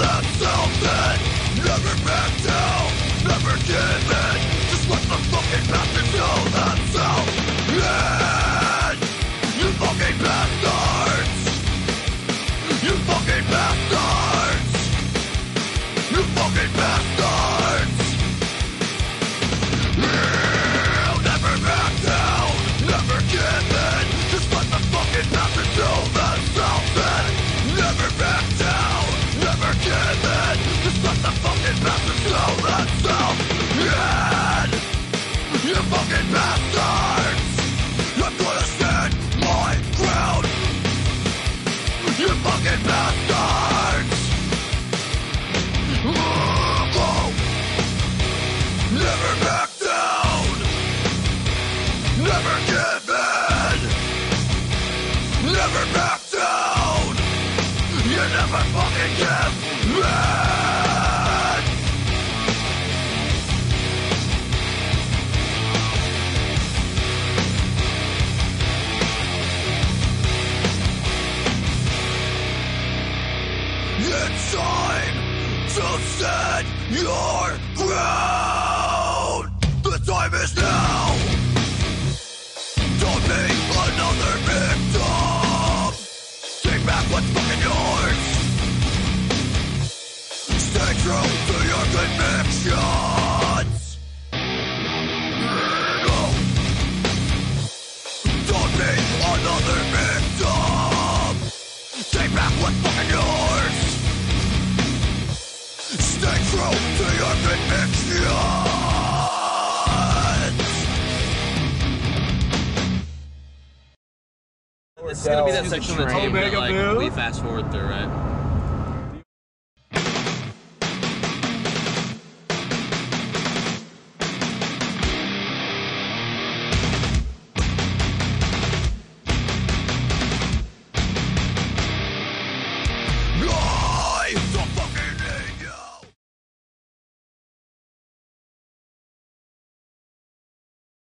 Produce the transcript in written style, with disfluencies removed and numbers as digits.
themselves in. Never back down, never give in. Just let the fucking bastards know themselves in. You fucking bastards. You fucking bastards. You fucking bastards. You'll never back down, never give in. Just let the fucking bastards know themselves in. Never back down, never give in. Just let the fucking bastards know themselves in. You fucking bastards. I'm gonna stand my ground. You fucking bastards. Oh. Never back down. Never give in. Never back down. You never fucking give in. It's time to stand your ground. The time is now. Don't be another victim. Take back what's fucking yours. Stay true to your convictions. No. Don't be another victim. Take back what's fucking yours. Stay true to your convictions. This is gonna be that section of the tape that like we fast forward through, right?